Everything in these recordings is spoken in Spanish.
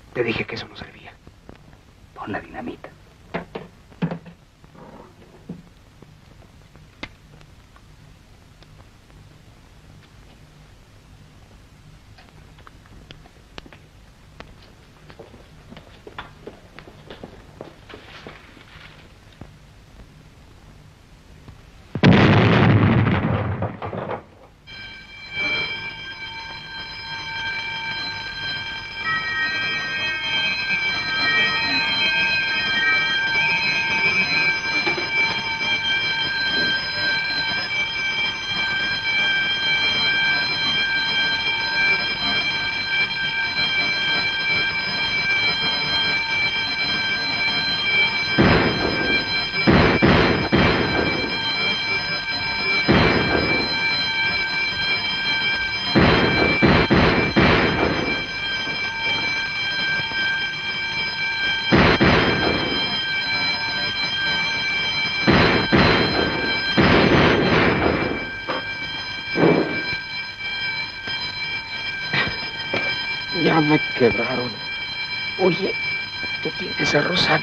Te dije que eso no servía. Pon la dinamita. Ya me quebraron. Oye, tú tienes a Rosana.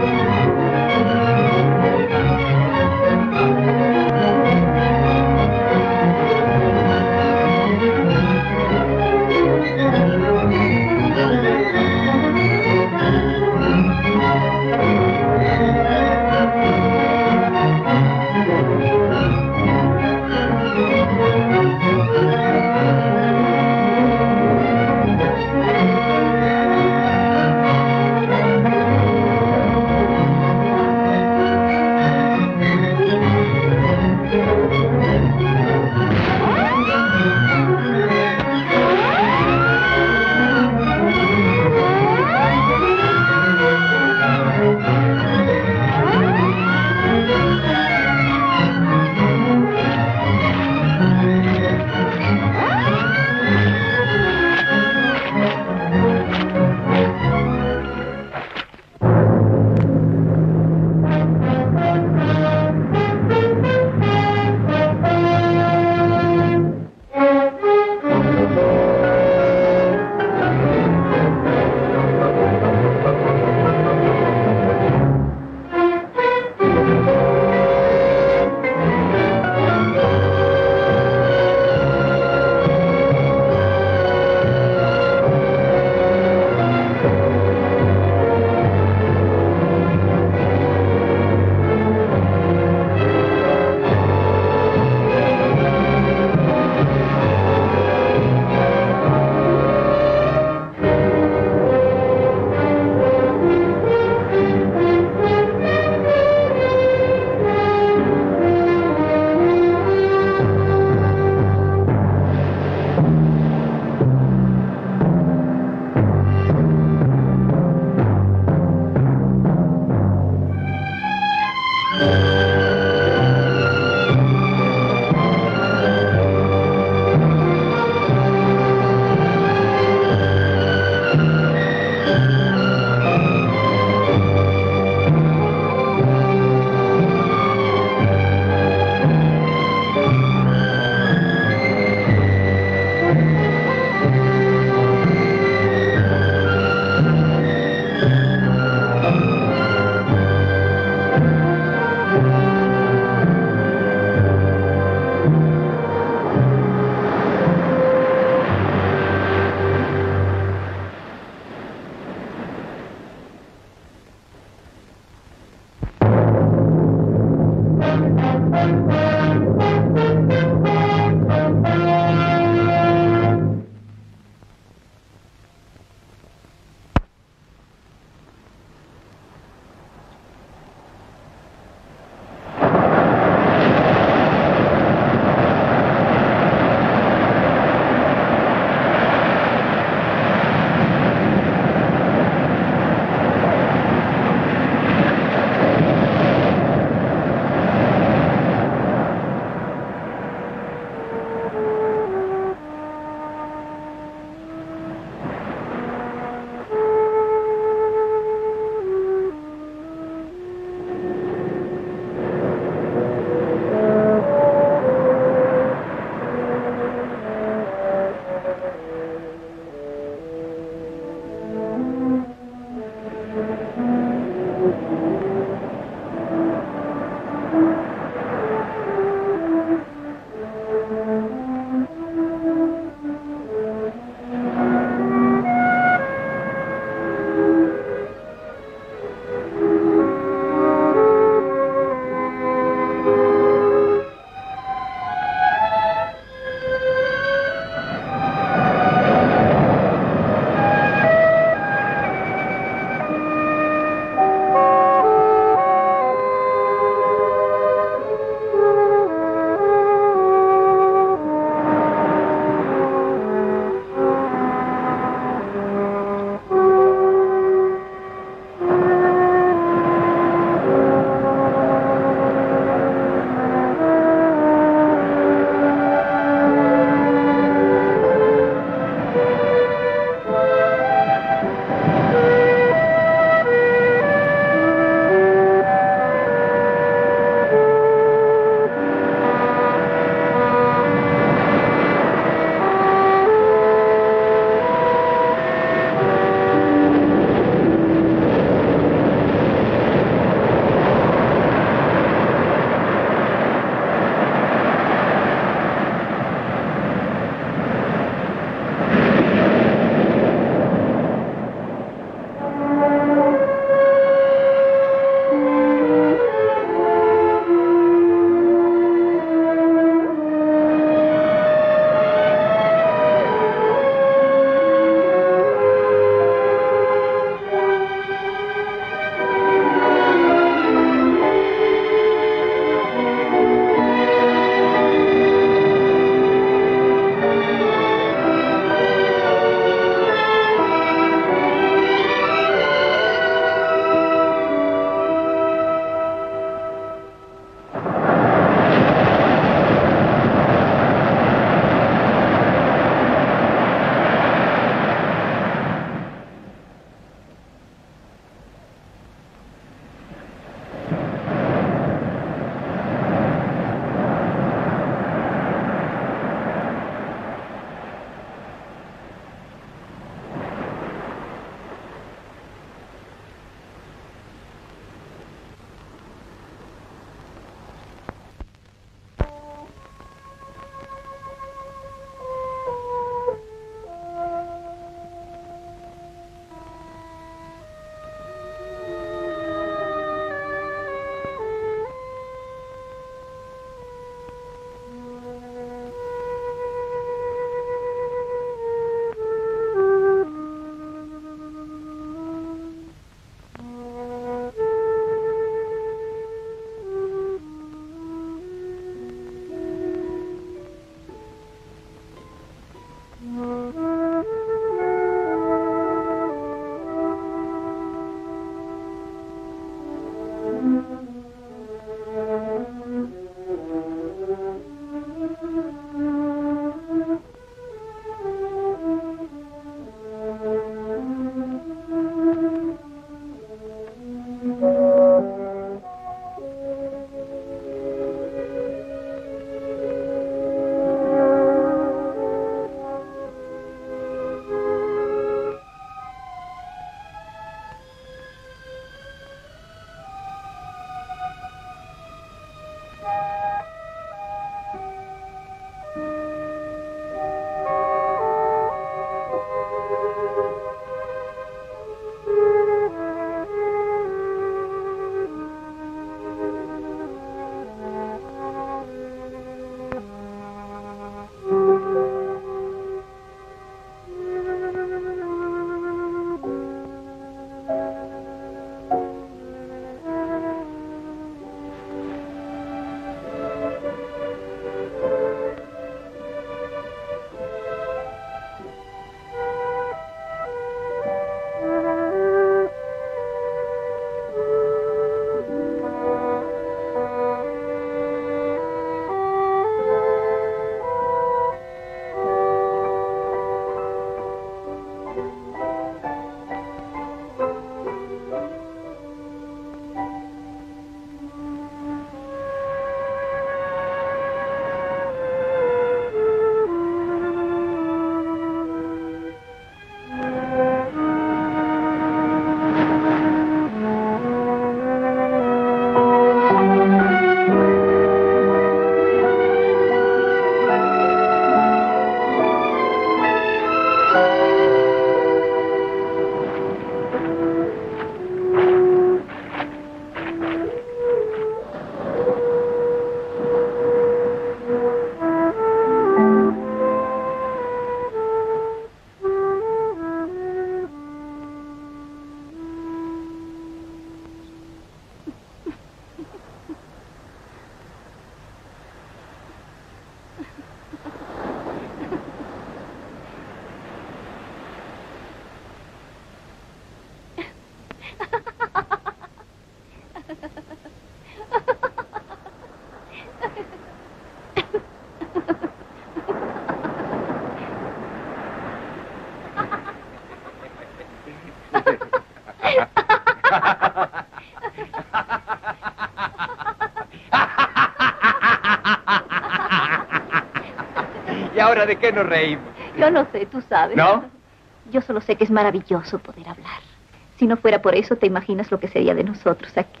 ¿Y ahora de qué nos reímos? Yo no sé, tú sabes. ¿No? Yo solo sé que es maravilloso poder hablar. Si no fuera por eso, ¿te imaginas lo que sería de nosotros aquí?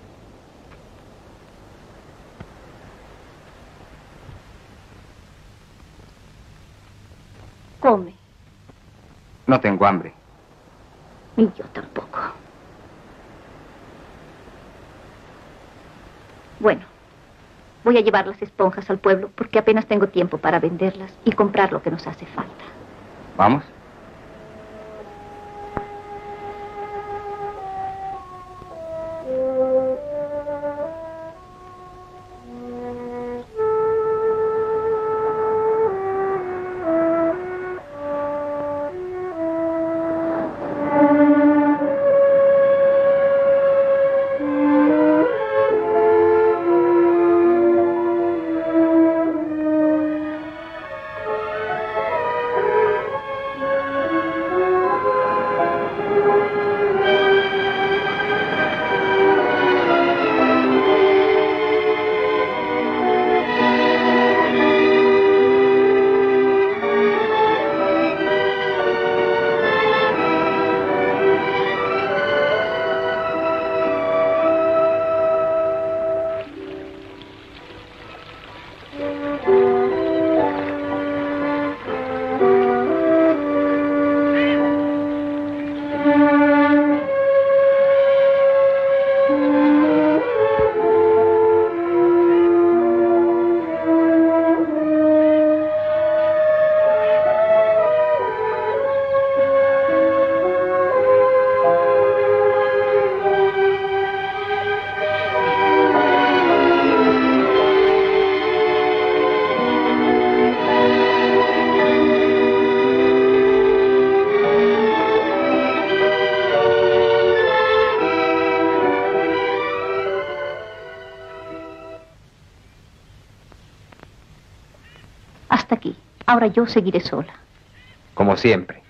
Come. No tengo hambre. Ni yo tampoco. Bueno, voy a llevar las esponjas al pueblo porque apenas tengo tiempo para venderlas y comprar lo que nos hace falta. ¿Vamos? Hasta aquí. Ahora yo seguiré sola. Como siempre.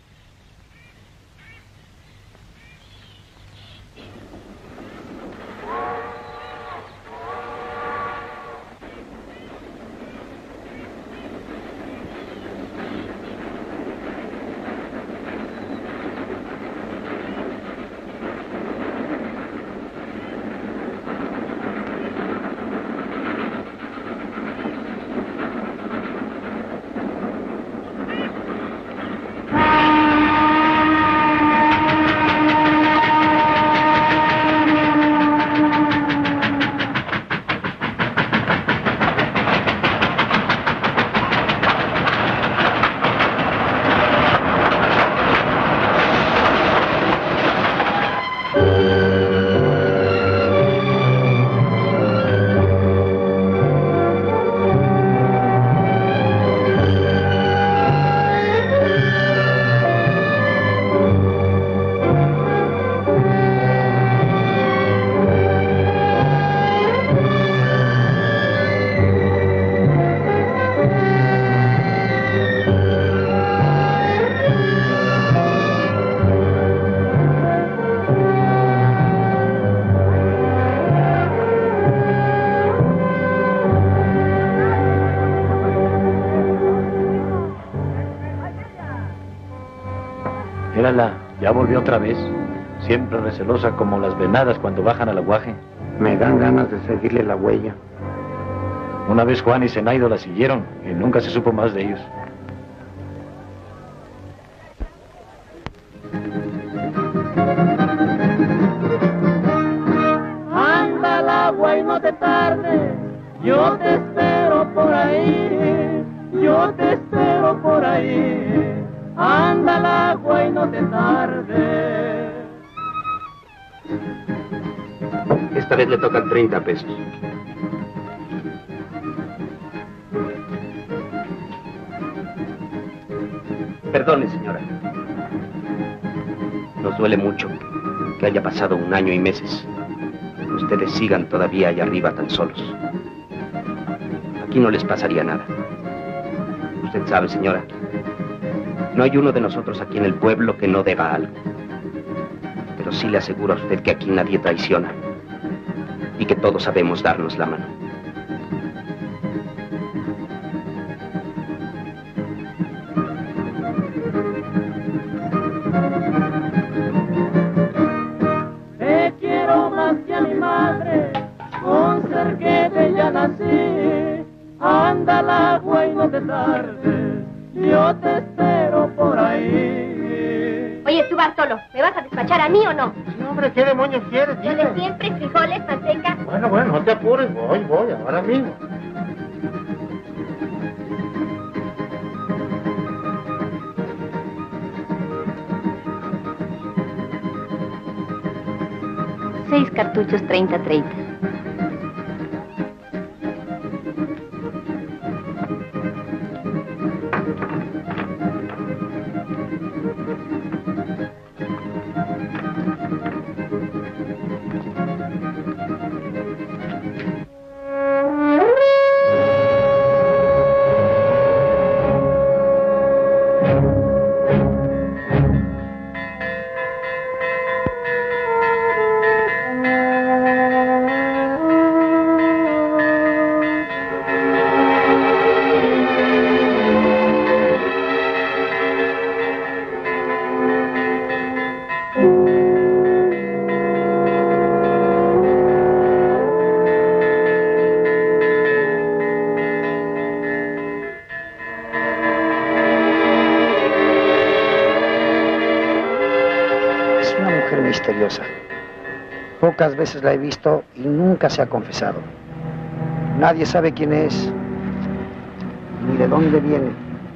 Mírala, ya volvió otra vez. Siempre recelosa como las venadas cuando bajan al aguaje. Me dan ganas de seguirle la huella. Una vez Juan y Zenaido la siguieron y nunca se supo más de ellos. Anda al agua y no te tardes, yo te espero por ahí, yo te espero por ahí. Anda al agua y no te tardes. Esta vez le tocan 30 pesos. Perdone, señora. Nos duele mucho que haya pasado 1 año y meses. Ustedes sigan todavía allá arriba tan solos. Aquí no les pasaría nada. Usted sabe, señora, no hay uno de nosotros aquí en el pueblo que no deba algo. Pero sí le aseguro a usted que aquí nadie traiciona y que todos sabemos darnos la mano. así. Anda al agua y no te tardes, yo te espero por ahí. Oye, tú, Bartolo, ¿me vas a despachar a mí o no? Sí, hombre, ¿qué demonios quieres? Lo Dime. de siempre, frijoles, manteca. Bueno, no te apures, voy, ahora mismo. Seis cartuchos 30-30. Misteriosa. Pocas veces la he visto y nunca se ha confesado. Nadie sabe quién es ni de dónde viene.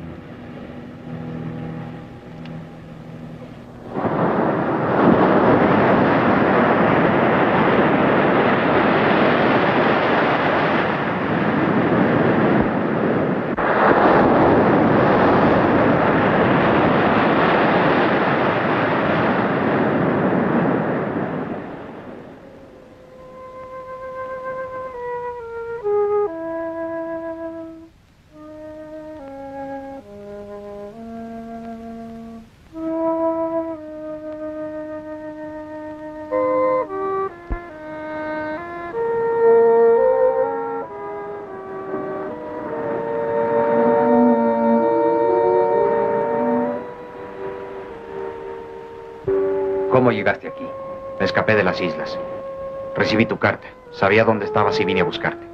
¿Cómo llegaste aquí? Me escapé de las islas. Recibí tu carta. Sabía dónde estabas y vine a buscarte.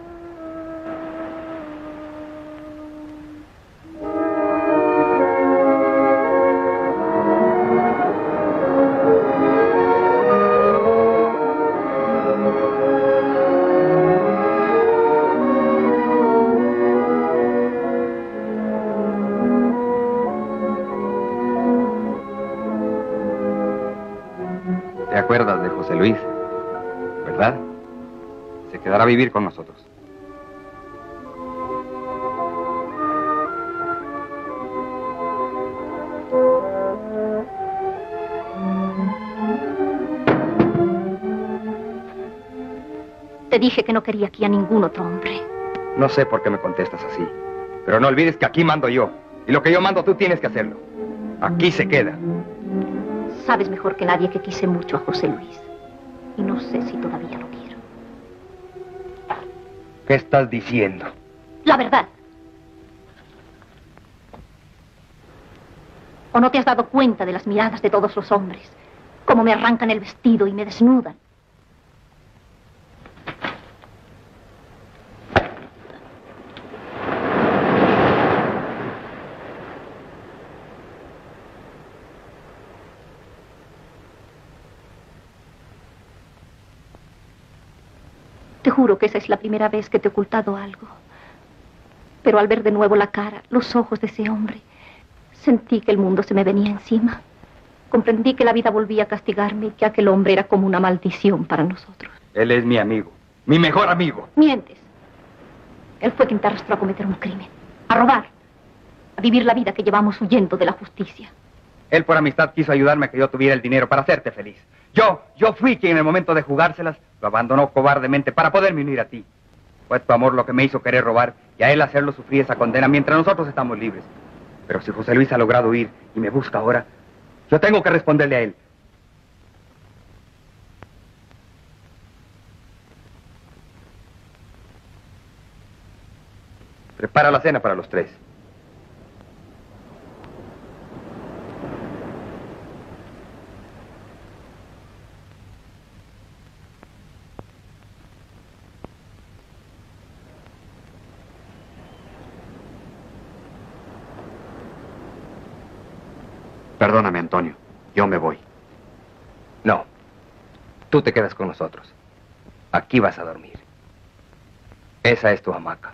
¿Te acuerdas de José Luis? ¿Verdad? Se quedará a vivir con nosotros. Te dije que no quería aquí a ningún otro hombre. No sé por qué me contestas así, pero no olvides que aquí mando yo. Y lo que yo mando tú tienes que hacerlo. Aquí se queda. Sabes mejor que nadie que quise mucho a José Luis. Y no sé si todavía lo quiero. ¿Qué estás diciendo? La verdad. ¿O no te has dado cuenta de las miradas de todos los hombres? Cómo me arrancan el vestido y me desnudan. Te juro que esa es la primera vez que te he ocultado algo. Pero al ver de nuevo la cara, los ojos de ese hombre, sentí que el mundo se me venía encima. Comprendí que la vida volvía a castigarme y que aquel hombre era como una maldición para nosotros. Él es mi amigo, mi mejor amigo. Mientes. Él fue quien te arrastró a cometer un crimen, a robar, a vivir la vida que llevamos huyendo de la justicia. Él por amistad quiso ayudarme a que yo tuviera el dinero para hacerte feliz. Yo fui quien en el momento de jugárselas lo abandonó cobardemente para poderme unir a ti. Fue tu amor lo que me hizo querer robar y a él hacerlo sufrir esa condena mientras nosotros estamos libres. Pero si José Luis ha logrado huir y me busca ahora, yo tengo que responderle a él. Prepara la cena para los tres. Perdóname, Antonio. Yo me voy. No. Tú te quedas con nosotros. Aquí vas a dormir. Esa es tu hamaca.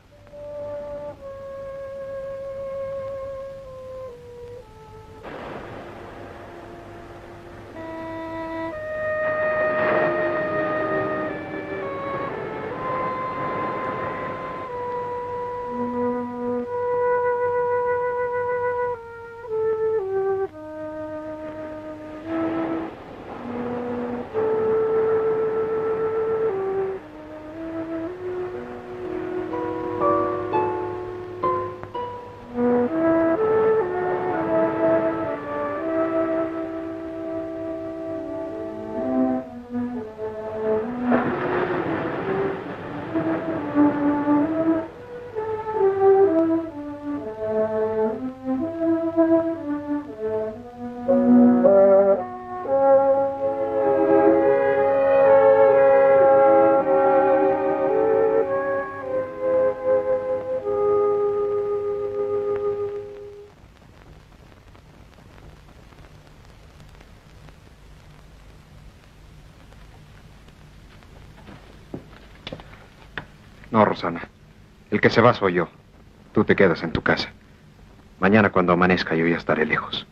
No, Rosana. El que se va soy yo. Tú te quedas en tu casa. Mañana cuando amanezca yo ya estaré lejos.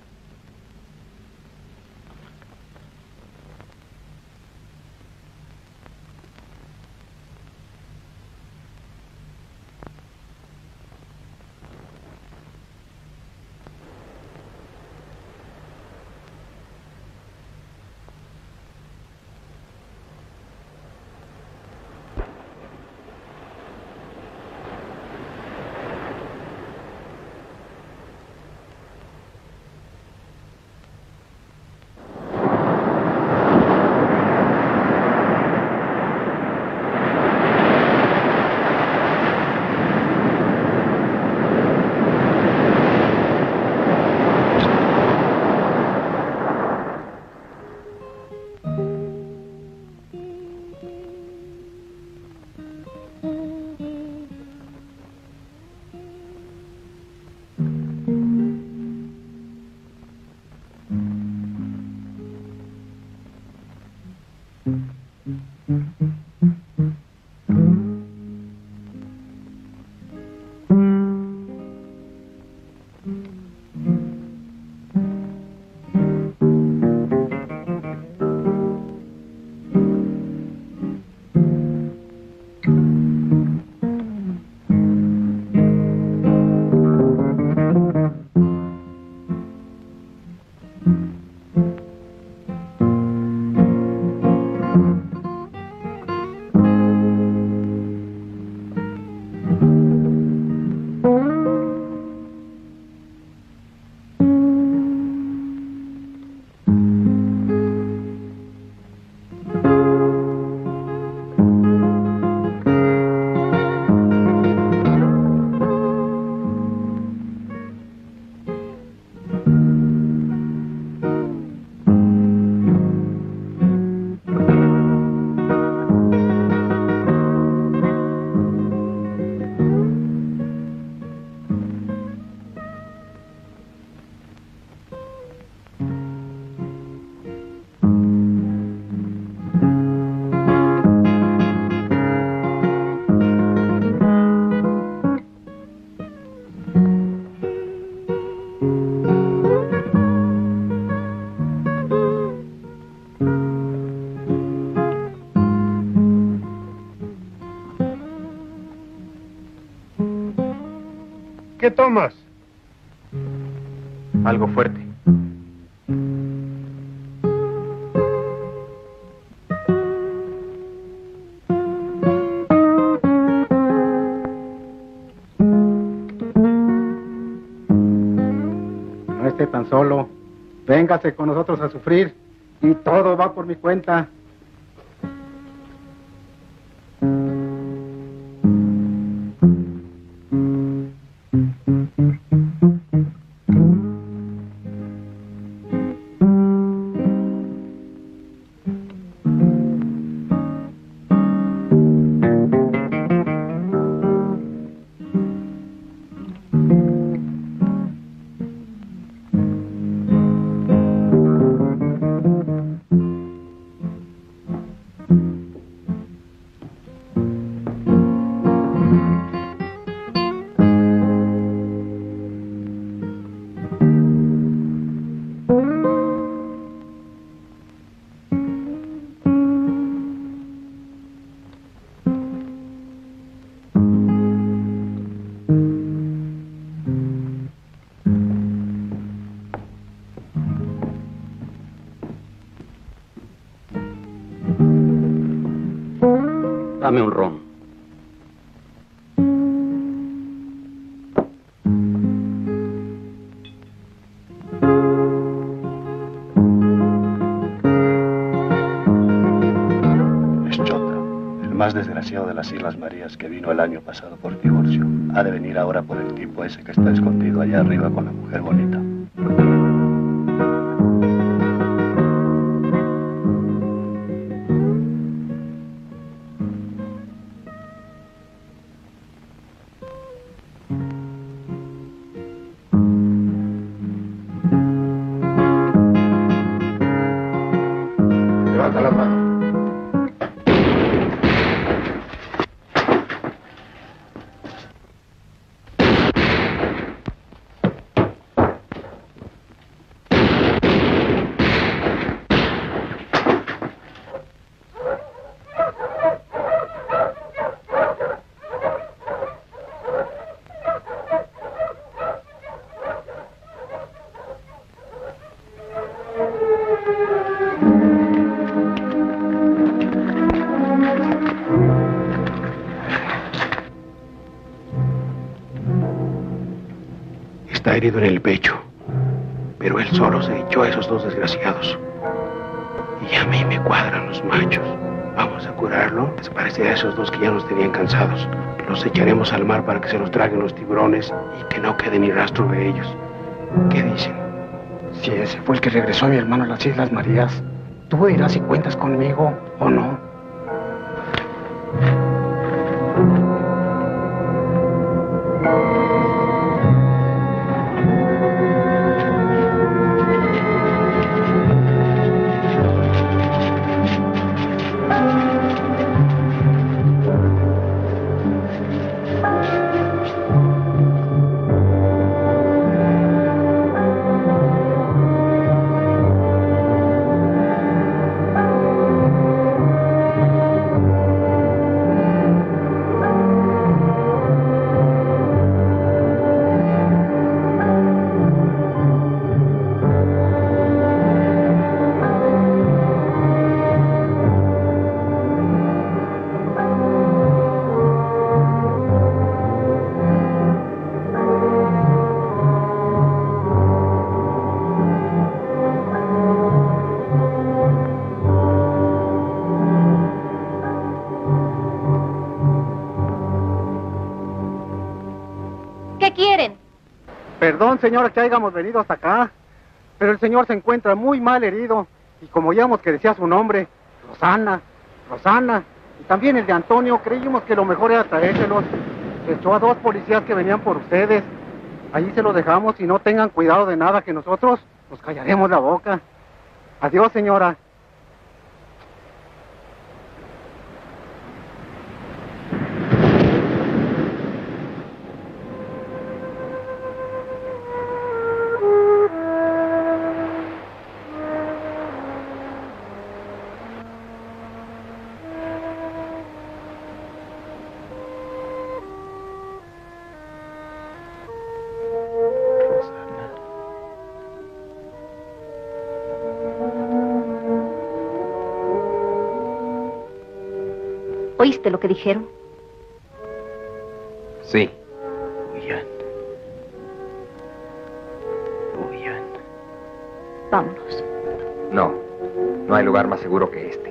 ¿Qué tomas? Algo fuerte. No esté tan solo. Véngase con nosotros a sufrir y todo va por mi cuenta. desgraciado de las Islas Marías que vino el año pasado por divorcio. Ha de venir ahora por el tipo ese que está escondido allá arriba con la mujer bonita. Levanta la mano. Está herido en el pecho, pero él solo se echó a esos dos desgraciados. Y a mí me cuadran los machos. Vamos a curarlo, desaparecer a esos dos que ya nos tenían cansados. Los echaremos al mar para que se los traguen los tiburones y que no quede ni rastro de ellos. ¿Qué dicen? Si ese fue el que regresó a mi hermano a las Islas Marías, tú verás si cuentas conmigo o no. ¿Qué quieren? Perdón, señora, que hayamos venido hasta acá, pero el señor se encuentra muy mal herido. Y como oíamos que decía su nombre, Rosana, y también el de Antonio, creímos que lo mejor era traérselos. Se echó a dos policías que venían por ustedes. Allí se los dejamos y no tengan cuidado de nada, que nosotros nos callaremos la boca. Adiós, señora. ¿Oíste lo que dijeron? Sí. Huyan. Huyan. Vámonos. No, no hay lugar más seguro que este.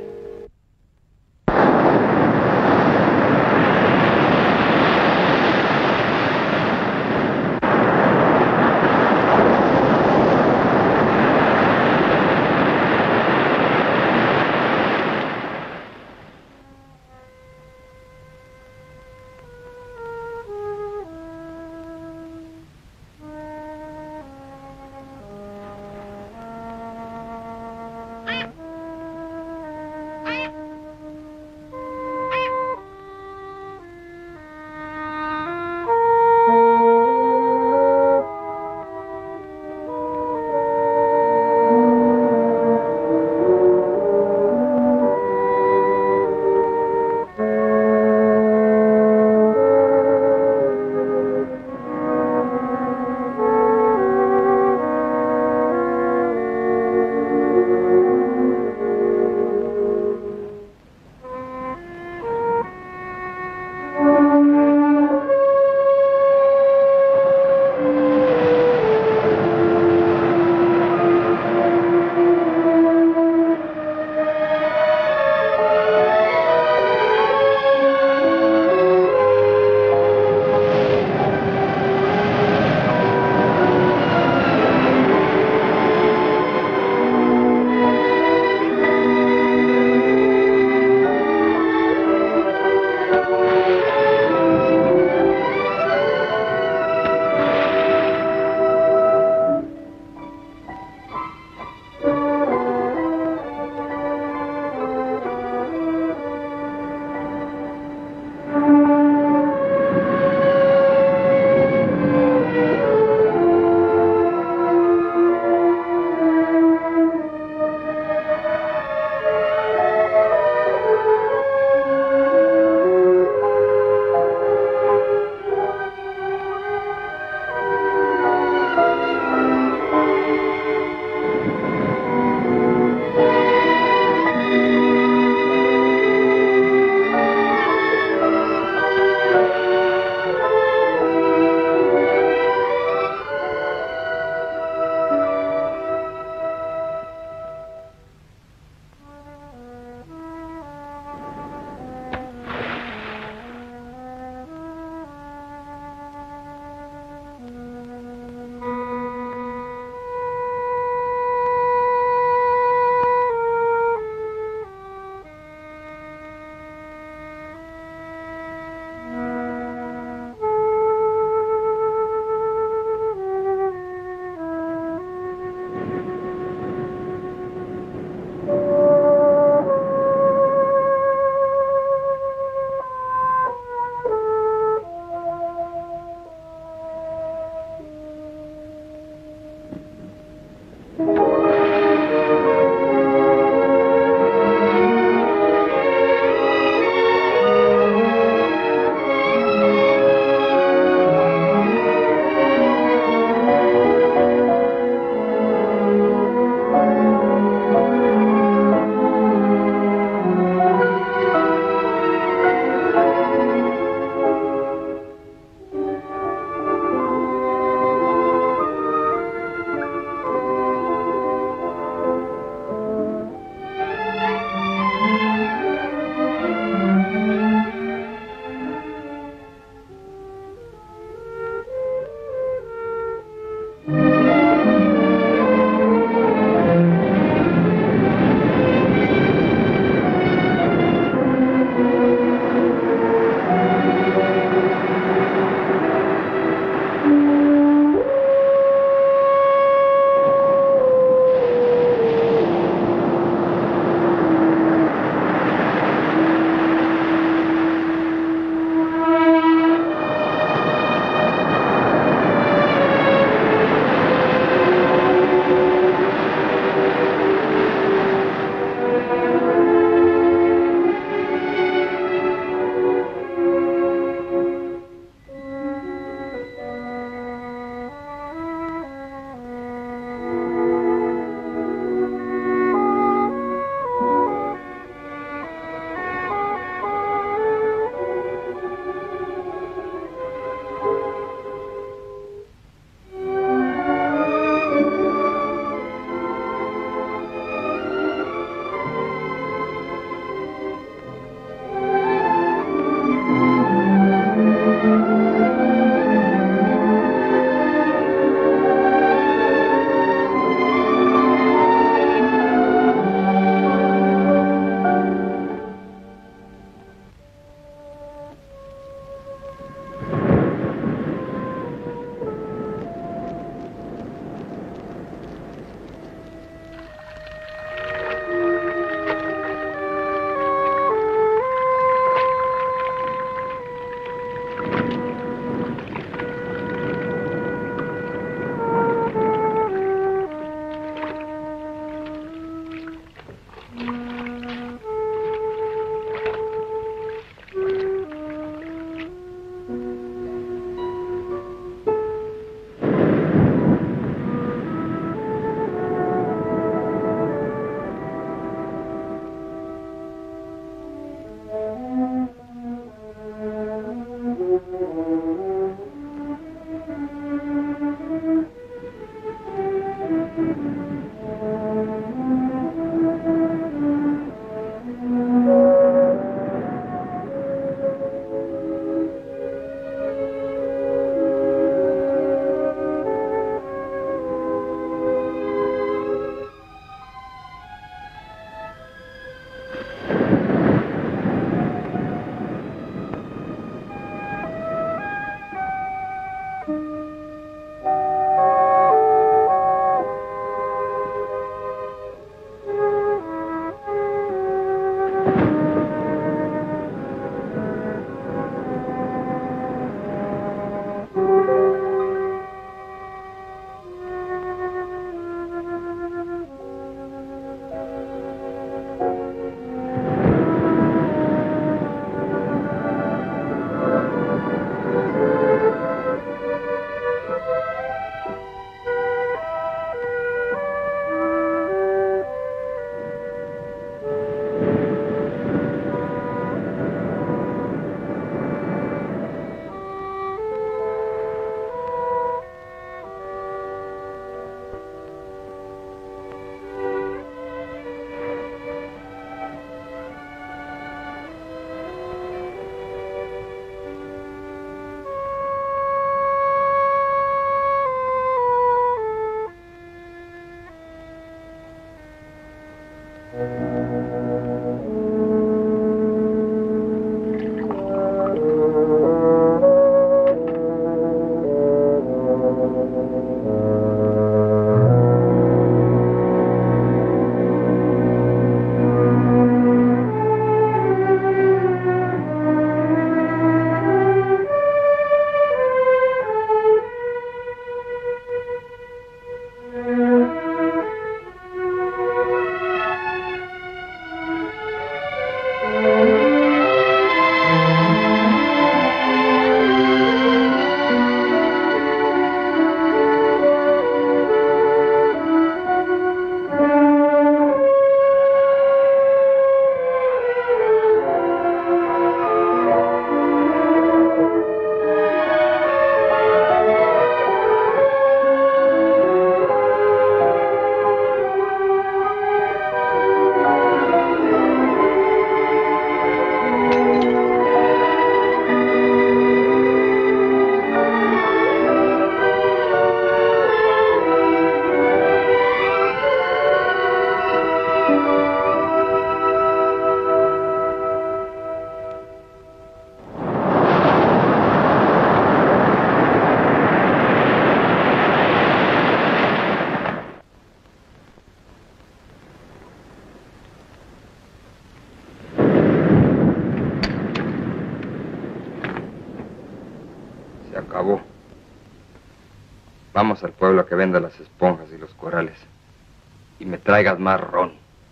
Se acabó. Vamos al pueblo a que venda las esponjas y los corales. Y me traigas más ron.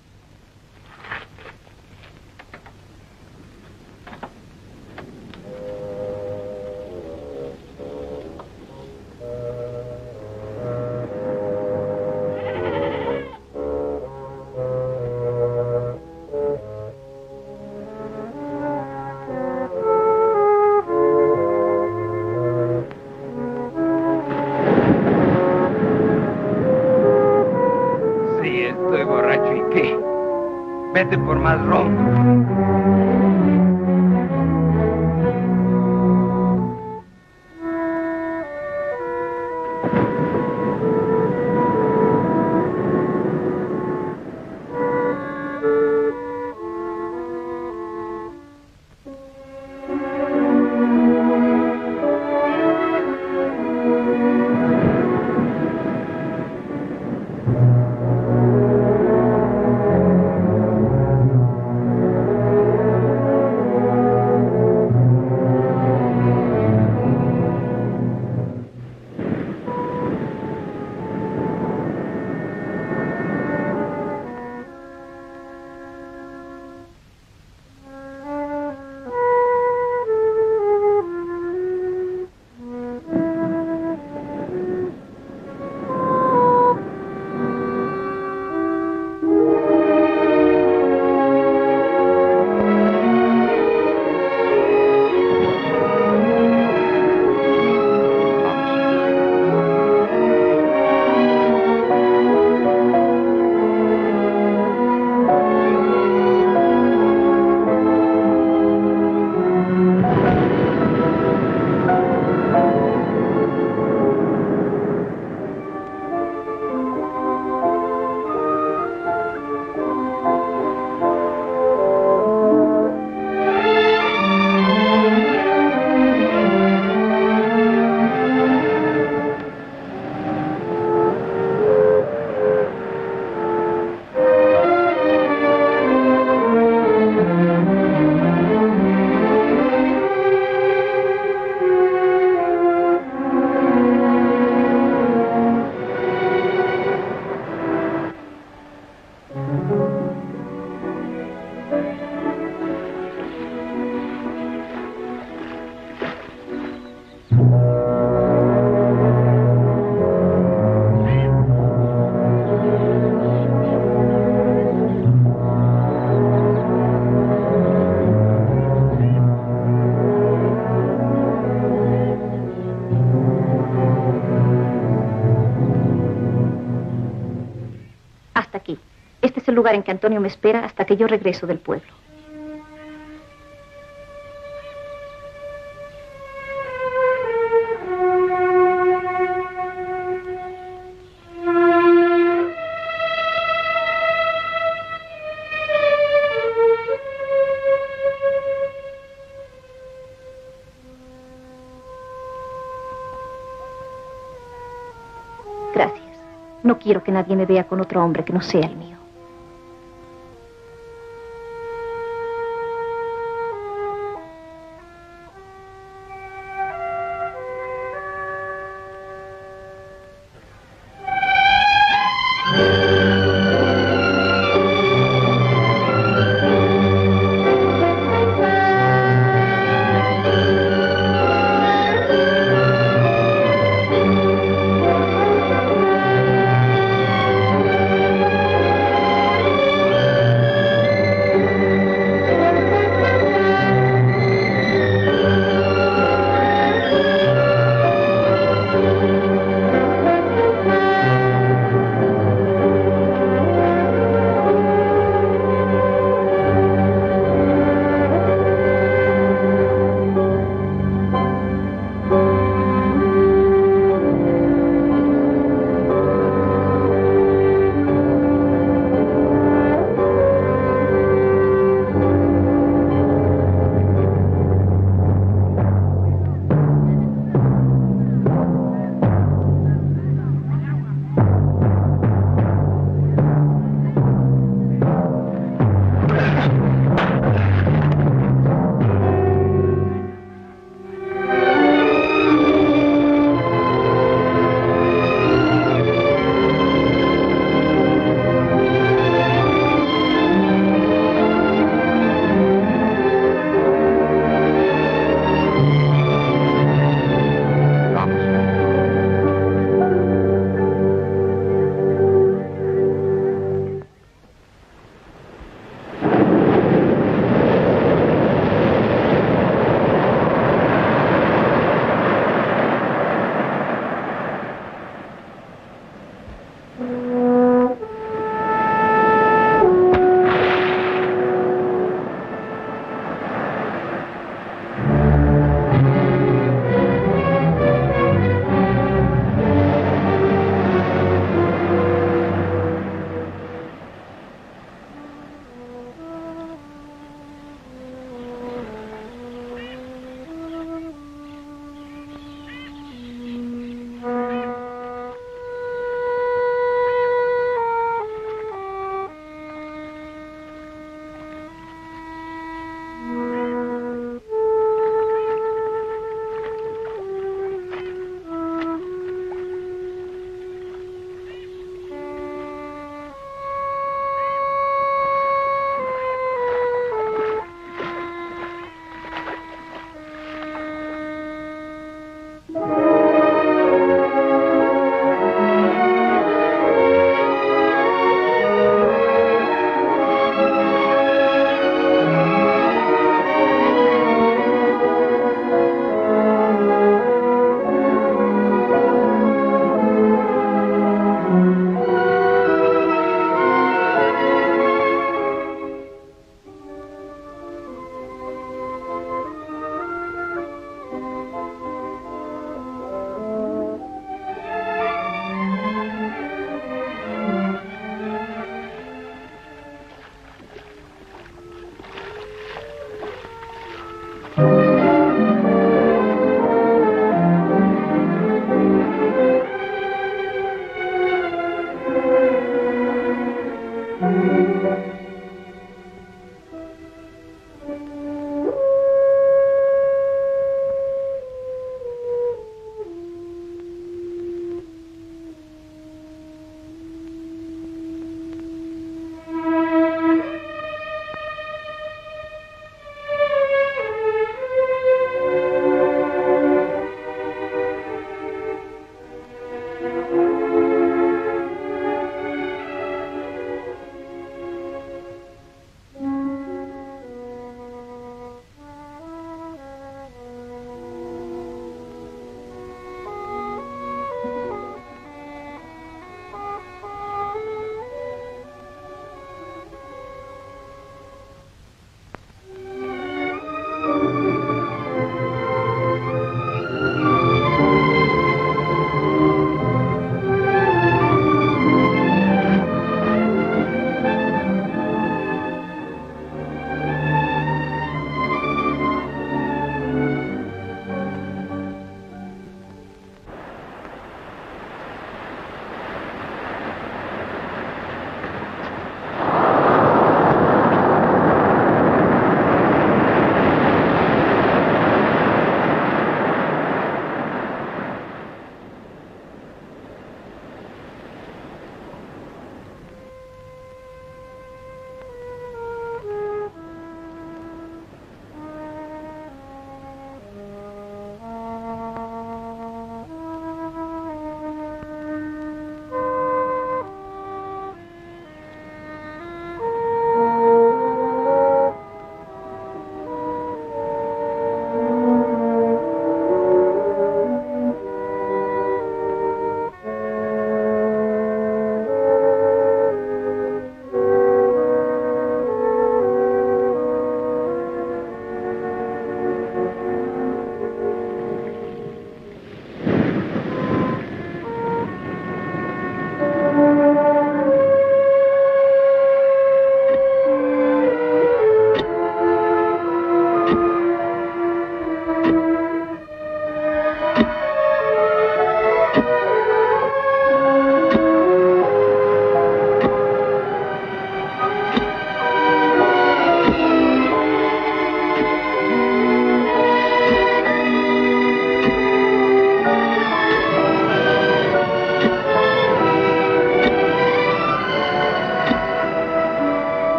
Vete por más ron. Lugar en que Antonio me espera hasta que yo regreso del pueblo. Gracias. No quiero que nadie me vea con otro hombre que no sea el mío.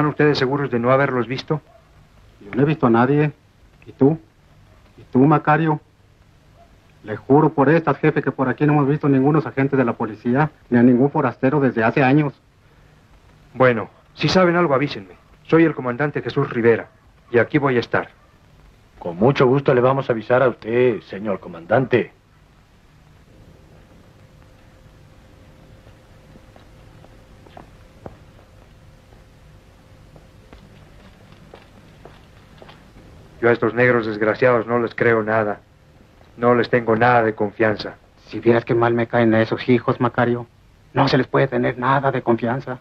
¿Están ustedes seguros de no haberlos visto? Yo no he visto a nadie. ¿Y tú? ¿Y tú, Macario? Le juro por estas, jefe, que por aquí no hemos visto ningunos agentes de la policía, ni a ningún forastero desde hace años. Bueno, si saben algo, avísenme. Soy el comandante Jesús Rivera, y aquí voy a estar. Con mucho gusto le vamos a avisar a usted, señor comandante. Yo a estos negros desgraciados no les creo nada. No les tengo nada de confianza. Si vieras qué mal me caen a esos hijos, Macario. No se les puede tener nada de confianza.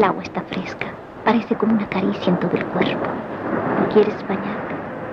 El agua está fresca. Parece como una caricia en todo el cuerpo. ¿No quieres bañarte?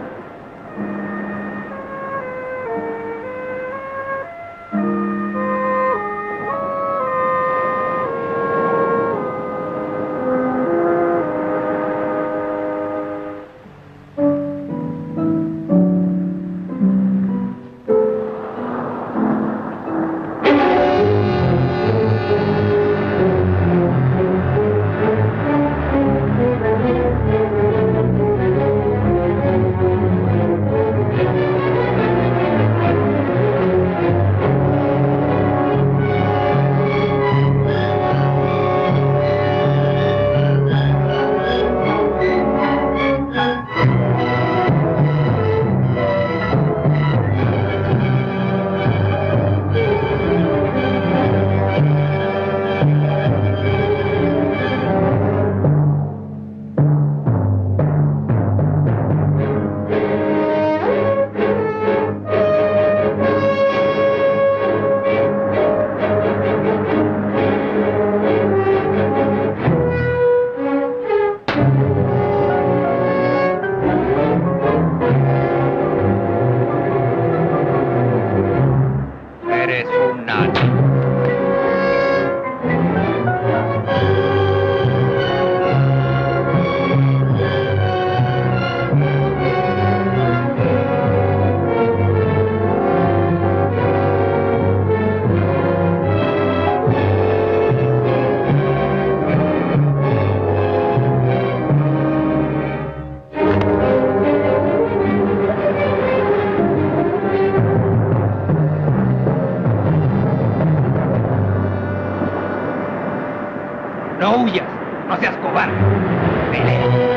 No huyas, no seas cobarde. Pelea.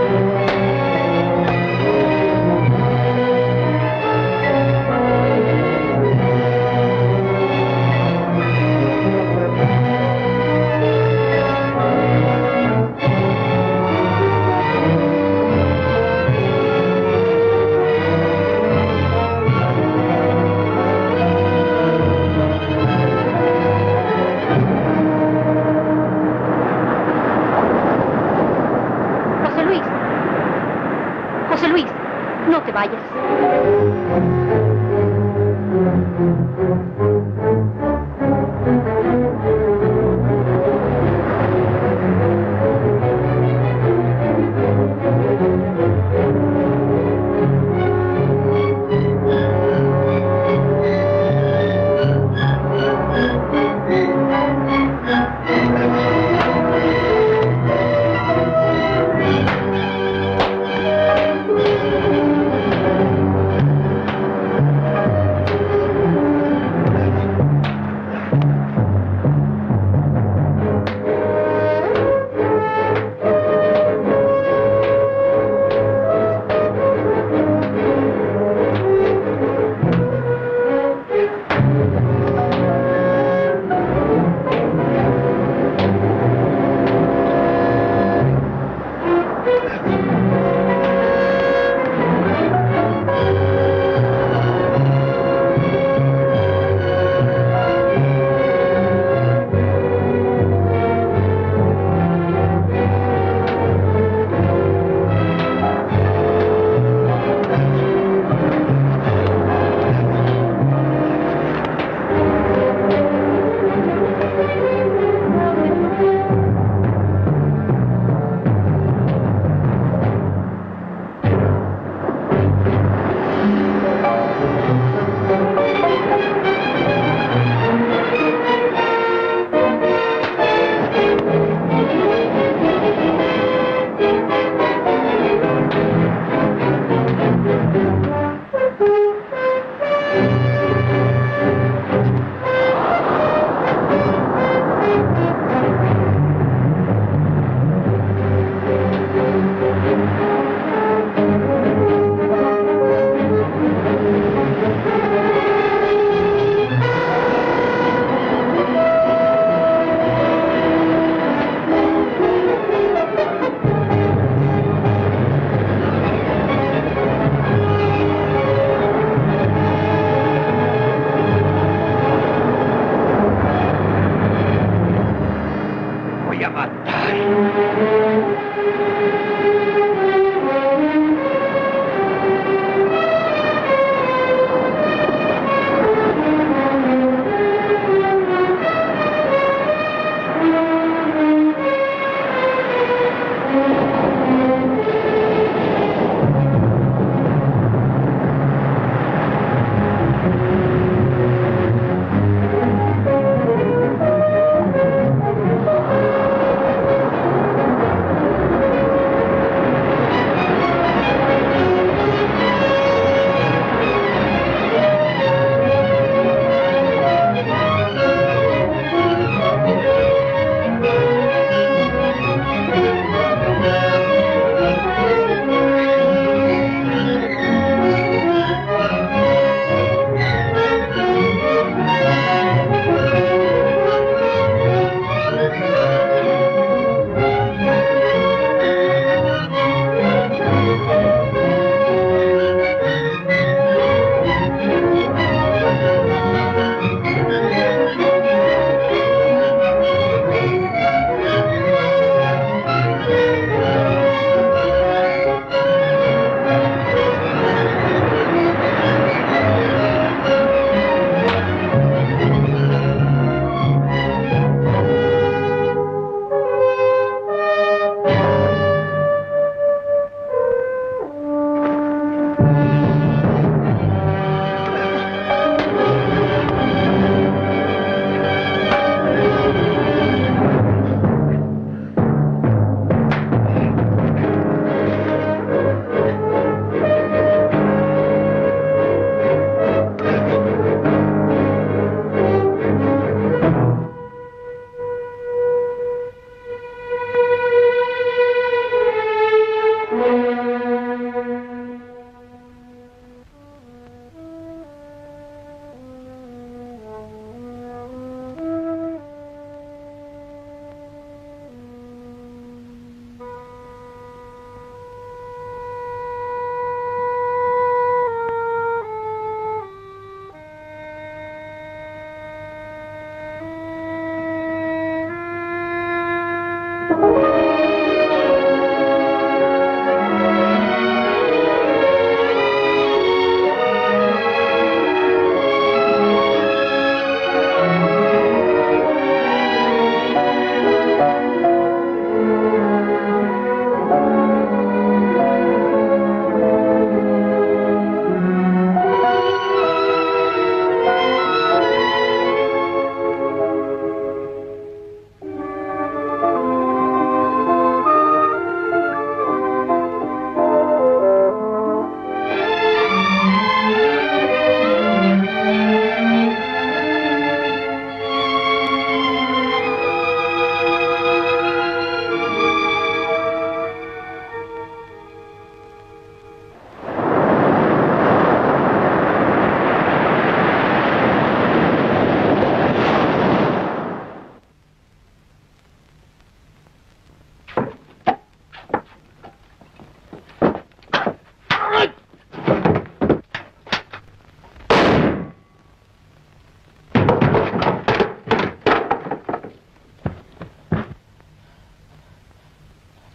José Luis, no te vayas.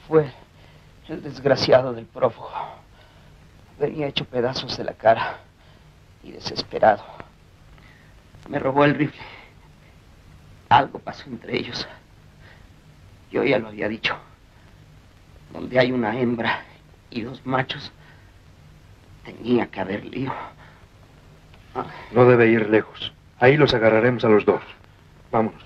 fue el desgraciado del prófugo. Venía hecho pedazos de la cara y desesperado. Me robó el rifle. Algo pasó entre ellos. Yo ya lo había dicho. Donde hay una hembra y dos machos, tenía que haber lío. No debe ir lejos. Ahí los agarraremos a los dos. Vámonos.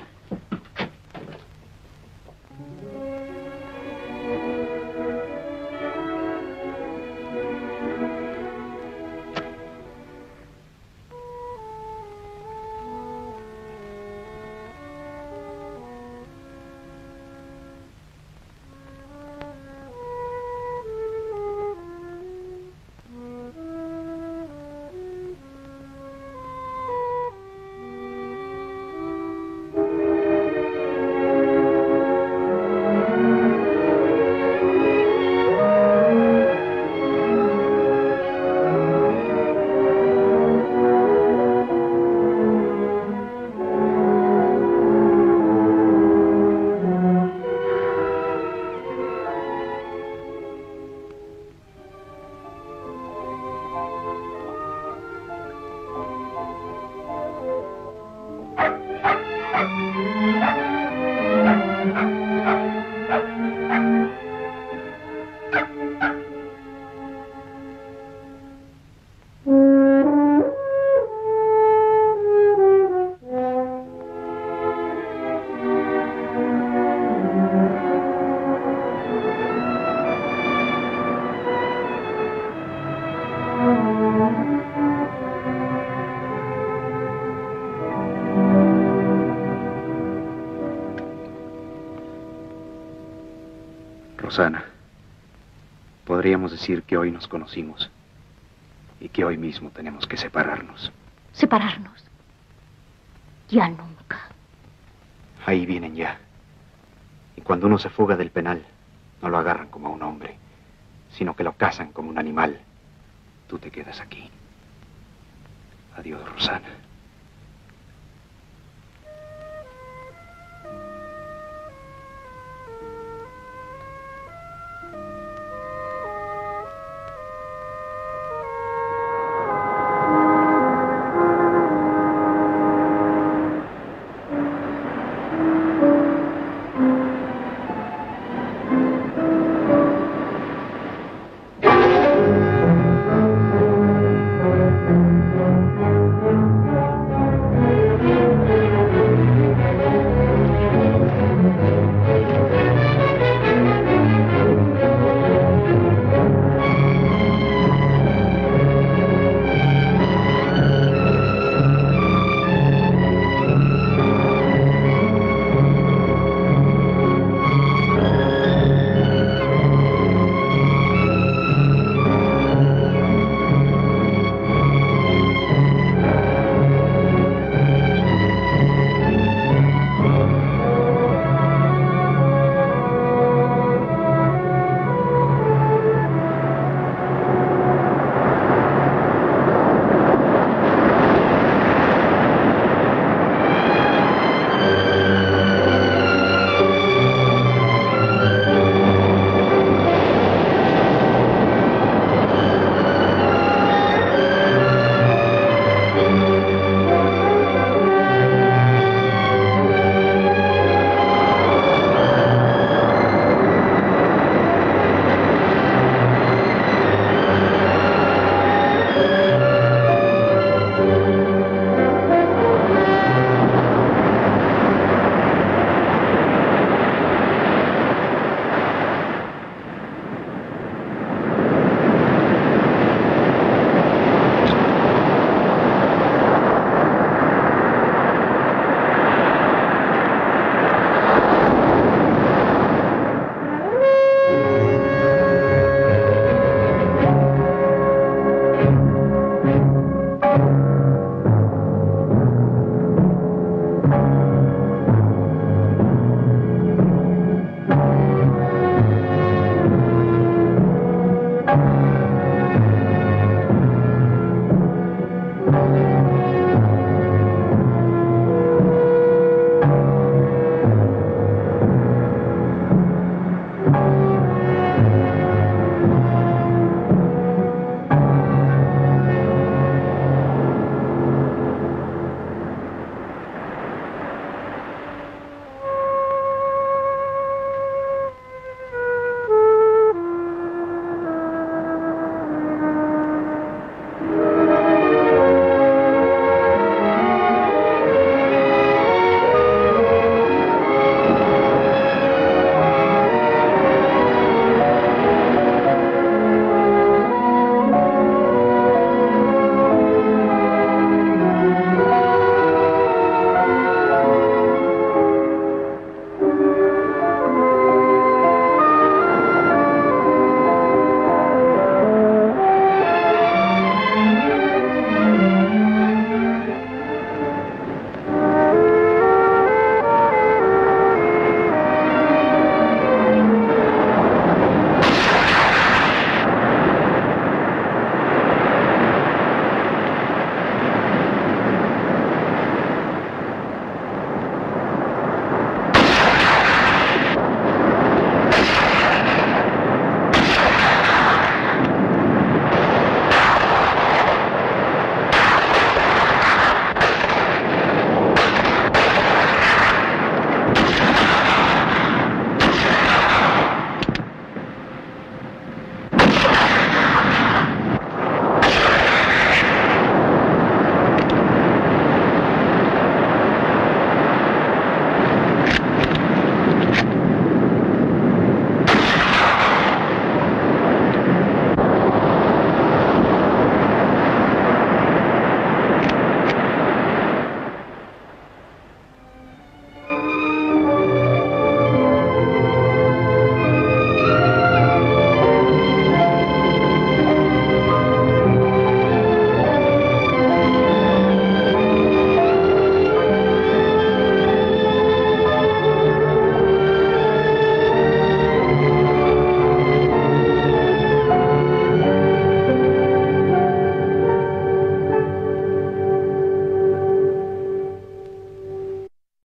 Rosana, podríamos decir que hoy nos conocimos y que hoy mismo tenemos que separarnos. ¿Separarnos? Ya nunca. Ahí vienen ya. Y cuando uno se fuga del penal, no lo agarran como a un hombre, sino que lo cazan como un animal. Tú te quedas aquí. Adiós, Rosana.